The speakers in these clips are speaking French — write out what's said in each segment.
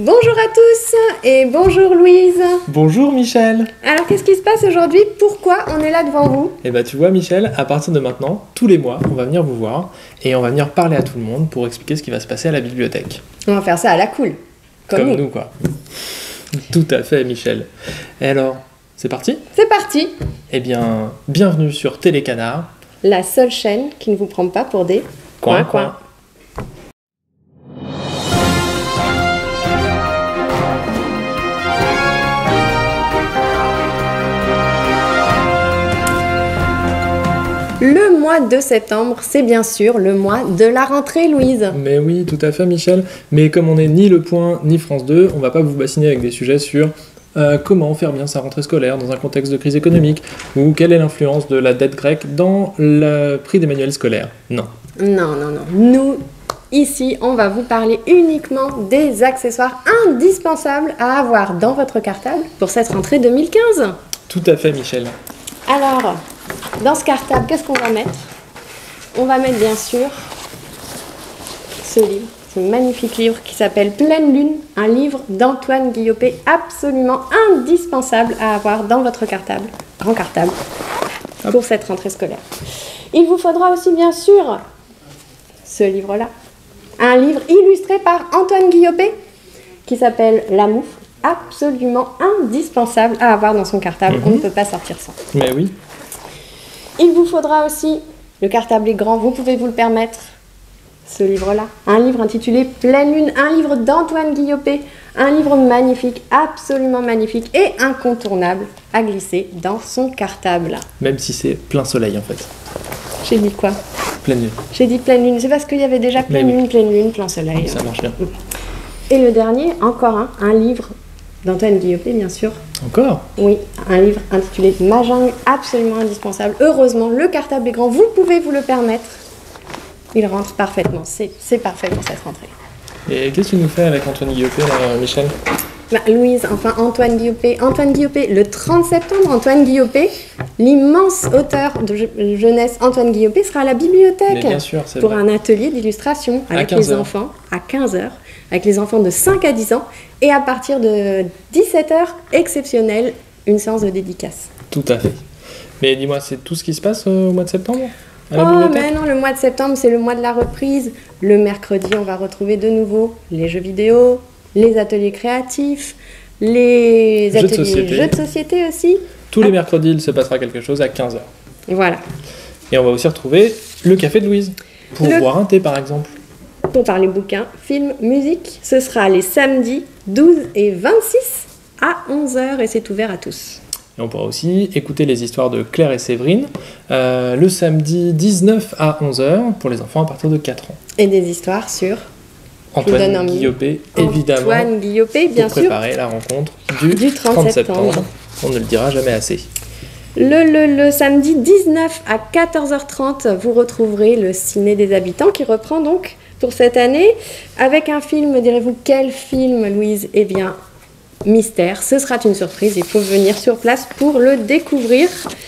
Bonjour à tous et bonjour Louise. Bonjour Michel. Alors qu'est-ce qui se passe aujourd'hui? Pourquoi on est là devant vous? Eh ben tu vois Michel, à partir de maintenant, tous les mois, on va venir vous voir et on va venir parler à tout le monde pour expliquer ce qui va se passer à la bibliothèque. On va faire ça à la cool. Comme nous quoi. Tout à fait Michel. Et alors, c'est parti? C'est parti. Eh bien, bienvenue sur Télécanard. La seule chaîne qui ne vous prend pas pour des Coin. Le mois de septembre, c'est bien sûr le mois de la rentrée, Louise. Mais oui, tout à fait Michel. Mais comme on n'est ni Le Point ni France 2, on va pas vous bassiner avec des sujets sur comment faire bien sa rentrée scolaire dans un contexte de crise économique ou quelle est l'influence de la dette grecque dans le prix des manuels scolaires. Non. Non. Nous, ici, on va vous parler uniquement des accessoires indispensables à avoir dans votre cartable pour cette rentrée 2015. Tout à fait Michel. Alors, dans ce cartable, qu'est-ce qu'on va mettre? On va mettre bien sûr ce livre, ce magnifique livre qui s'appelle Pleine Lune, un livre d'Antoine Guillopé absolument indispensable à avoir dans votre cartable, grand cartable, pour cette rentrée scolaire. Il vous faudra aussi bien sûr ce livre-là, un livre illustré par Antoine Guillopé qui s'appelle La Moufle, absolument indispensable à avoir dans son cartable. On ne peut pas sortir sans. Mais oui. Il vous faudra aussi, le cartable est grand, vous pouvez vous le permettre, ce livre-là. Un livre intitulé Pleine Lune, un livre d'Antoine Guillopé, un livre magnifique, absolument magnifique et incontournable à glisser dans son cartable. Même si c'est plein soleil en fait. J'ai dit quoi? Pleine lune. J'ai dit pleine lune, c'est parce qu'il y avait déjà pleine lune, plein soleil. Ça marche bien. Et le dernier, encore un livre d'Antoine Guillopé, bien sûr. Encore? Oui, un livre intitulé Mahjong, absolument indispensable. Heureusement, le cartable est grand, vous pouvez vous le permettre. Il rentre parfaitement, c'est parfait pour cette rentrée. Et qu'est-ce que tu nous fais avec Antoine Guillopé, là, Michel? Louise, enfin Antoine Guillopé, le 30 septembre, Antoine Guillopé, l'immense auteur de jeunesse Antoine Guillopé sera à la bibliothèque. Mais bien sûr, c'est pour vrai. Un atelier d'illustration avec les enfants à 15h, avec les enfants de 5 à 10 ans, et à partir de 17h, exceptionnel, une séance de dédicace. Tout à fait. Mais dis-moi, c'est tout ce qui se passe au mois de septembre à la bibliothèque? Mais non, le mois de septembre, c'est le mois de la reprise. Le mercredi, on va retrouver de nouveau les jeux vidéo, les ateliers créatifs, les ateliers jeux de société aussi. Tous les mercredis, il se passera quelque chose à 15h. Voilà. Et on va aussi retrouver le café de Louise, pour boire un thé par exemple. Pour parler bouquins, films, musique, ce sera les samedis 12 et 26 à 11h et c'est ouvert à tous. Et on pourra aussi écouter les histoires de Claire et Séverine le samedi 19 à 11h pour les enfants à partir de 4 ans. Et des histoires sur Antoine Guillopé, évidemment. Antoine Guillopé, bien sûr. Pour préparer la rencontre du 30 septembre. On ne le dira jamais assez. Le samedi 19 à 14h30, vous retrouverez le Ciné des Habitants qui reprend donc pour cette année avec un film. Direz-vous quel film, Louise? Eh bien, mystère. Ce sera une surprise. Il faut venir sur place pour le découvrir.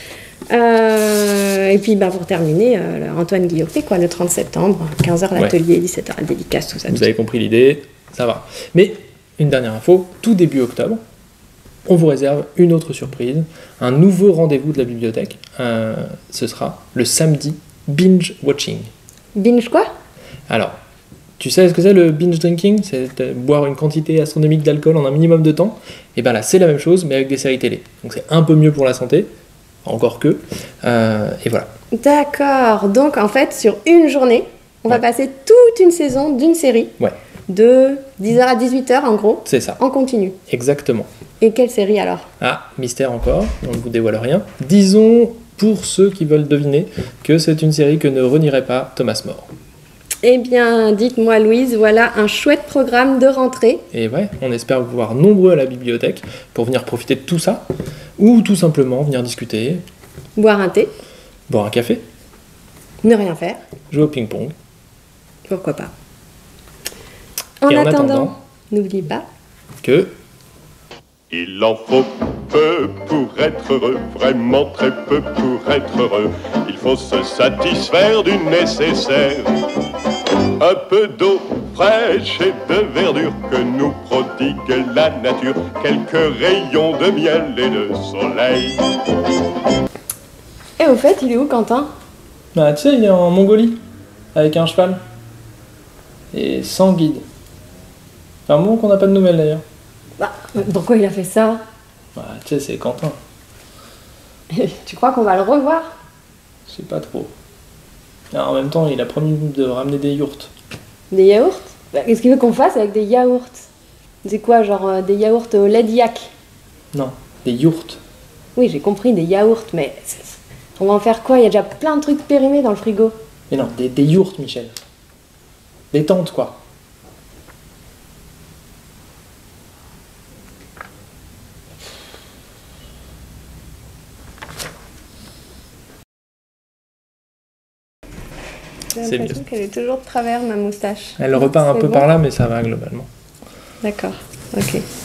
Et puis pour terminer, Antoine Guillopé, le 30 septembre, 15h l'atelier, 17h la dédicace, tout ça. Vous avez compris l'idée, ça va. Mais une dernière info, tout début octobre, on vous réserve une autre surprise, un nouveau rendez-vous de la bibliothèque. Ce sera le samedi binge watching. Binge quoi? Alors, tu sais ce que c'est le binge drinking? C'est boire une quantité astronomique d'alcool en un minimum de temps. Et bien là, c'est la même chose, mais avec des séries télé. Donc c'est un peu mieux pour la santé. Encore que, et voilà. D'accord, donc en fait sur une journée, on va passer toute une saison d'une série de 10h à 18h en gros. C'est ça. En continu. Exactement. Et quelle série alors? Ah, mystère encore, on ne vous dévoile rien. Disons, pour ceux qui veulent deviner, que c'est une série que ne renierait pas Thomas More. Eh bien, dites-moi Louise, voilà un chouette programme de rentrée. Et ouais, on espère vous voir nombreux à la bibliothèque pour venir profiter de tout ça, ou tout simplement venir discuter. Boire un thé. Boire un café. Ne rien faire. Jouer au ping-pong. Pourquoi pas. En attendant, n'oubliez pas que... Il en faut peu pour être heureux, vraiment très peu pour être heureux. Il faut se satisfaire du nécessaire. Un peu d'eau, fraîche et de verdure que nous prodigue la nature, quelques rayons de miel et de soleil. Et au fait, il est où Quentin? Bah, tu sais, il est en Mongolie, avec un cheval. Et sans guide. C'est un moment qu'on n'a pas de nouvelles d'ailleurs. Bah, pourquoi il a fait ça? Bah, tu sais, c'est Quentin. Tu crois qu'on va le revoir? Je sais pas trop. Et en même temps, il a promis de ramener des yourtes. Des yaourts? Bah, qu'est-ce qu'il veut qu'on fasse avec des yaourts? C'est quoi, genre des yaourts au lait d'yak? Non, des yourtes. Oui, j'ai compris, des yaourts, mais on va en faire quoi? Il y a déjà plein de trucs périmés dans le frigo. Mais non, des yourtes, Michel. Des tentes, quoi. J'ai C'est l'impression mieux. qu'elle est toujours de travers, ma moustache. Elle repart un C'est peu bon par là, mais ça va globalement. D'accord, ok.